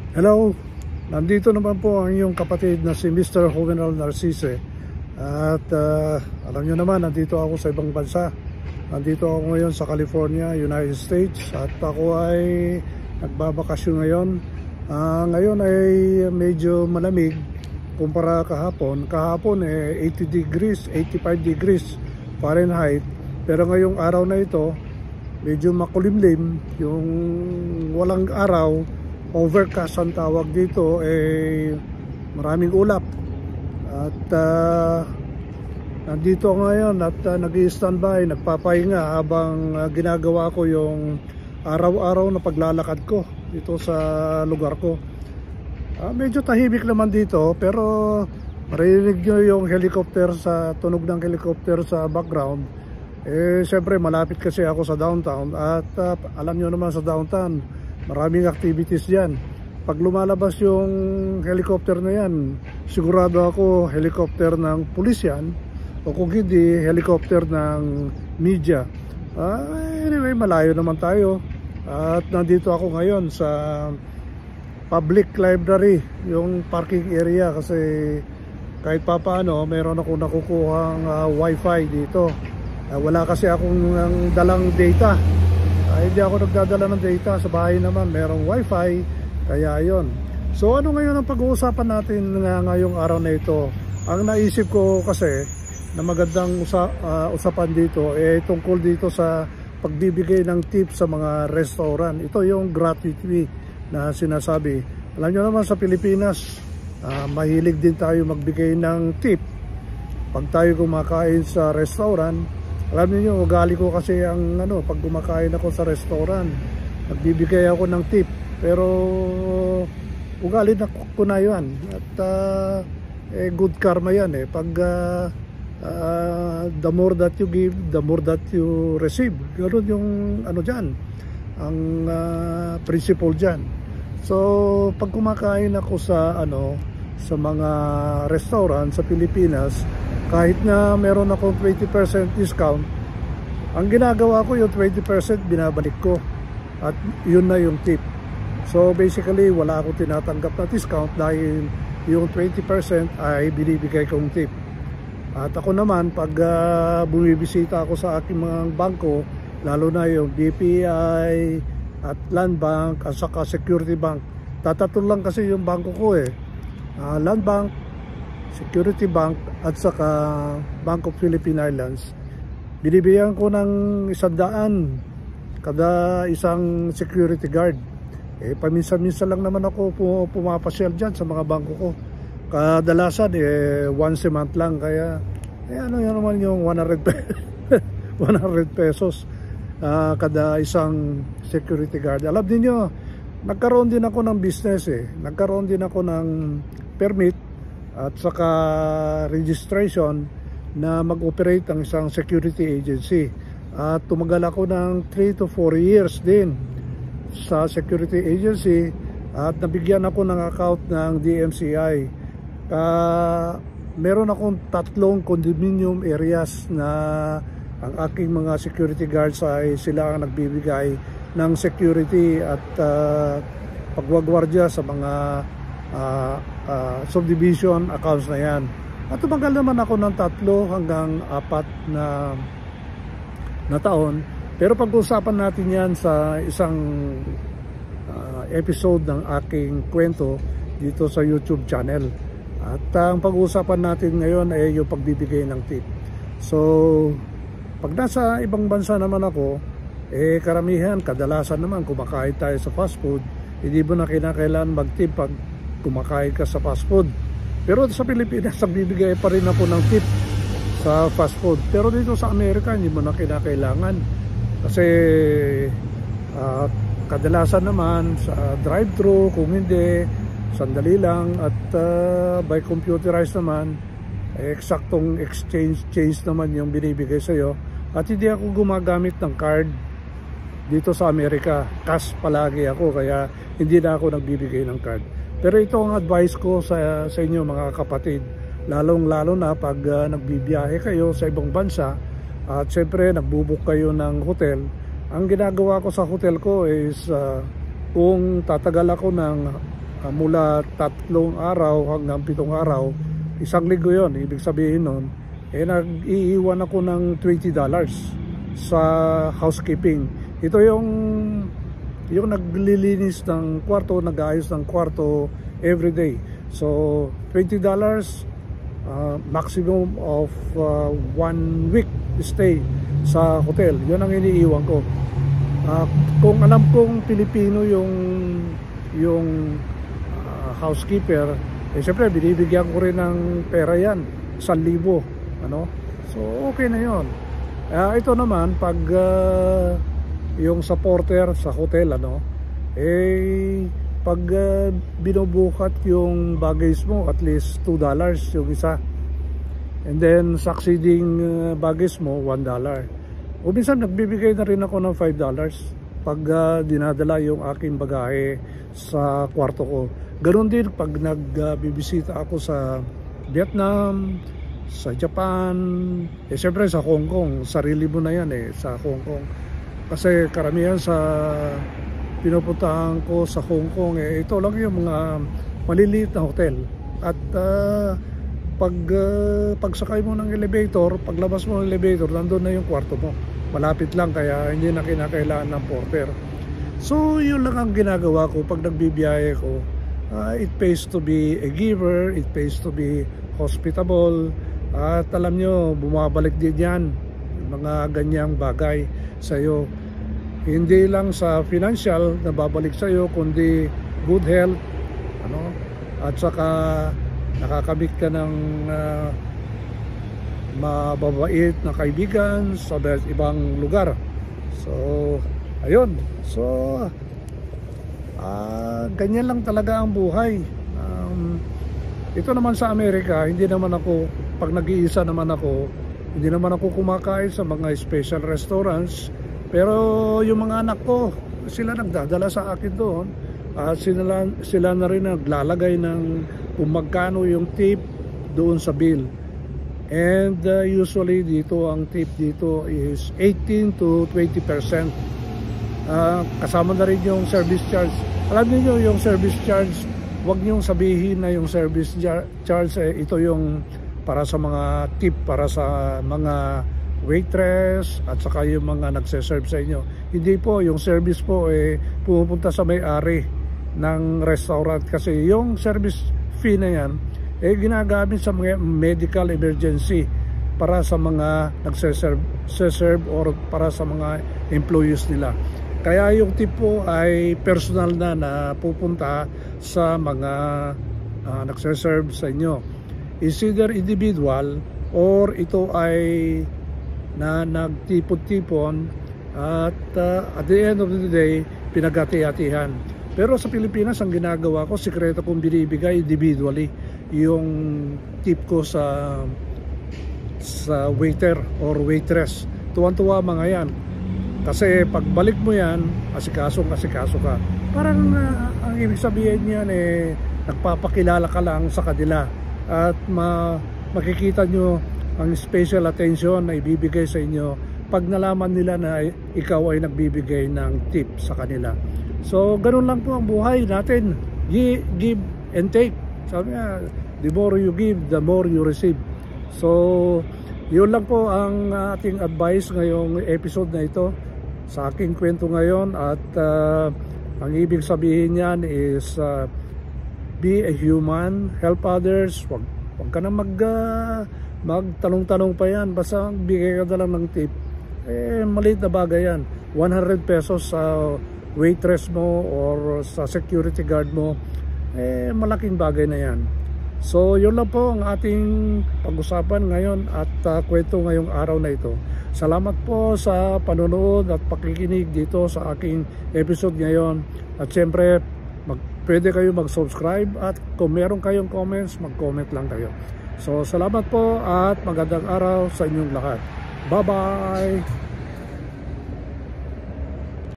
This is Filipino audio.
Hello, nandito naman po ang iyong kapatid na si Mr. Juvenal Narcisse. At alam nyo naman, nandito ako sa ibang bansa. Nandito ako ngayon sa California, United States. At ako ay nagbabakasyon ngayon. Ngayon ay medyo malamig kumpara kahapon. Kahapon 80 degrees, 85 degrees Fahrenheit. Pero ngayong araw na ito, medyo makulimlim, yung walang araw. Overcast ang tawag dito, maraming ulap. At nandito ngayon at nag-i-standby, nagpapahinga habang ginagawa ko yung araw-araw na paglalakad ko dito sa lugar ko. Medyo tahimik naman dito, pero marinig nyo yung helicopter, sa tunog ng helicopter sa background. Siyempre malapit kasi ako sa downtown at alam nyo naman sa downtown maraming activities dyan. Pag lumalabas yung helicopter na yan, sigurado ako helicopter ng pulis yan, o kung hindi, helicopter ng media. Anyway, malayo naman tayo. At nandito ako ngayon sa public library, yung parking area, kasi kahit papaano meron ako nakukuhang wifi dito. Wala kasi akong dalang data. Hindi ako nagdadala ng data. Sa bahay naman merong wifi, kaya yon. So ano ngayon ang pag-uusapan natin ngayong araw na ito? Ang naisip ko kasi na magandang usapan dito tungkol dito sa pagbibigay ng tip sa mga restaurant. Ito yung gratuity na sinasabi. Alam nyo naman sa Pilipinas, mahilig din tayo magbigay ng tip pag tayo kumakain sa restaurant. Alam niyo, ugali ko kasi ang pag kumakain ako sa restaurant, nagbibigay ako ng tip. Pero ugali na ko na yun. At good karma yan pag the more that you give, the more that you receive. Ganun yung dyan, ang principle dyan. So pag kumakain ako sa sa mga restaurant sa Pilipinas, kahit na meron akong 20% discount, ang ginagawa ko yung 20% binabalik ko at yun na yung tip. So basically wala akong tinatanggap na discount dahil yung 20% ay binibigay kong tip. At ako naman pag bumibisita ako sa aking mga bangko, lalo na yung BPI at Land Bank at saka Security Bank, tatatlo lang kasi yung bangko ko Land Bank, Security Bank at saka Bank of Philippine Islands. Binibigyan ko ng 100 kada isang security guard. Paminsan-minsan lang naman ako pumapasyal dyan sa mga bangko ko. Kadalasan once a month lang, kaya ano yan naman yung 100 pesos kada isang security guard. Alam niyo, nagkaroon din ako ng business nagkaroon din ako ng permit at saka registration na mag-operate ang isang security agency. At tumagal ako ng 3 to 4 years din sa security agency at nabigyan ako ng account ng DMCI. Meron akong 3 condominium areas na ang aking mga security guards ay sila ang nagbibigay ng security at pagwagwardya sa mga subdivision accounts na yan. At tumagal naman ako ng 3 hanggang 4 na taon. Pero pag-usapan natin yan sa isang episode ng aking kwento dito sa YouTube channel. At ang pag-usapan natin ngayon ay yung pagbibigay ng tip. So pag nasa ibang bansa naman ako, karamihan, kadalasan naman kumakain tayo sa fast food. Hindi mo na kinakailangan mag-tip pag kumakain ka sa fast food. Pero sa Pilipinas, nagbibigay pa rin ako ng tip sa fast food. Pero dito sa Amerika, hindi mo na kinakailangan. Kasi kadalasan naman sa drive-thru, kung hindi, sandali lang. At by computerized naman, eksaktong change naman yung binibigay sa'yo. At hindi ako gumagamit ng card dito sa Amerika. Cash palagi ako, kaya hindi na ako nagbibigay ng card. Pero ito ang advice ko sa inyo mga kapatid, lalong-lalo na pag nagbibiyahe kayo sa ibang bansa at syempre nagbubook kayo ng hotel. Ang ginagawa ko sa hotel ko is kung tatagal ako ng mula 3 araw hanggang 7 araw, isang linggo yon. Ibig sabihin nun, nag-iiwan ako ng $20 sa housekeeping. Ito yung naglilinis ng kwarto, nag-aayos ng kwarto everyday. So $20, maximum of 1 week stay sa hotel. Yun ang iniiwan ko. Kung alam kong Pilipino yung housekeeper, syempre binibigyan ko rin ng pera yan, 1,000, ano? So okay na yun. Ito naman pag yung sa porter sa hotel, ano, pag binubukat yung baggage mo, at least $2 yung isa, and then succeeding baggage mo $1. O minsan nagbibigay na rin ako ng $5 pag dinadala yung aking bagahe sa kwarto ko. Ganon din pag nagbibisita ako sa Vietnam, sa Japan, siyempre sa Hong Kong. Sarili mo na yan sa Hong Kong. Kasi karamihan sa pinupuntahan ko sa Hong Kong, ito lang yung mga maliliit na hotel. At pagsakay mo ng elevator, paglabas mo ng elevator, nandun na yung kwarto mo. Malapit lang, kaya hindi na kinakailangan ng porter. So yun lang ang ginagawa ko pag nagbibiyahe ko. It pays to be a giver, it pays to be hospitable. At alam nyo, bumabalik din yan, mga ganyang bagay sa iyo. Hindi lang sa financial na babalik sa iyo, kundi good health, ano, at saka nakakabit ka ng mababait na kaibigan sa ibang lugar. So ayun, so ganyan lang talaga ang buhay. Ito naman sa Amerika, hindi naman ako, pag nag-iisa naman ako, hindi naman ako kumakain sa mga special restaurants. Pero yung mga anak ko, sila nagdadala sa akin doon. Sila na rin naglalagay ng kung magkano yung tip doon sa bill. And usually dito, ang tip dito is 18 to 20%. Kasama na rin yung service charge. Alam niyo yung service charge, wag niyong sabihin na yung service charge ito yung para sa mga tip, para sa mga waitress at saka yung mga nagse-serve sa inyo. Hindi po, yung service po pumupunta sa may-ari ng restaurant, kasi yung service fee na yan ginagamit sa mga medical emergency, para sa mga nagse-serve or para sa mga employees nila. Kaya yung tip po ay personal na pupunta sa mga nagse-serve sa inyo. Is either individual or ito ay na nagtipon-tipon at the end of the day pinagati-hatihan. Pero sa Pilipinas, ang ginagawa ko, sikreto kong binibigay individually yung tip ko sa waiter or waitress. Tuwan-tuwa mga yan, kasi pagbalik mo yan, asikasong ka. Parang ang ibig sabihin niyan nagpapakilala ka lang sa kanila, at makikita nyo ang special attention na ibibigay sa inyo pag nalaman nila na ikaw ay nagbibigay ng tip sa kanila. So ganun lang po ang buhay natin, give and take. Sabi nga, the more you give, the more you receive. So yun lang po ang ating advice ngayong episode na ito sa aking kwento ngayon. At ang ibig sabihin niyan is be a human, help others. Wag ka na magtanong-tanong pa yan, basta bigay ka na lang ng tip. Maliit na bagay yan. 100 pesos sa waitress mo or sa security guard mo, malaking bagay na yan. So yun lang po ang ating pag-usapan ngayon at kwento ngayong araw na ito. Salamat po sa panonood at pakikinig dito sa aking episode ngayon. At syempre, pwede kayo mag-subscribe, at kung meron kayong comments, mag-comment lang kayo. So salamat po at magandang araw sa inyong lahat. Bye-bye!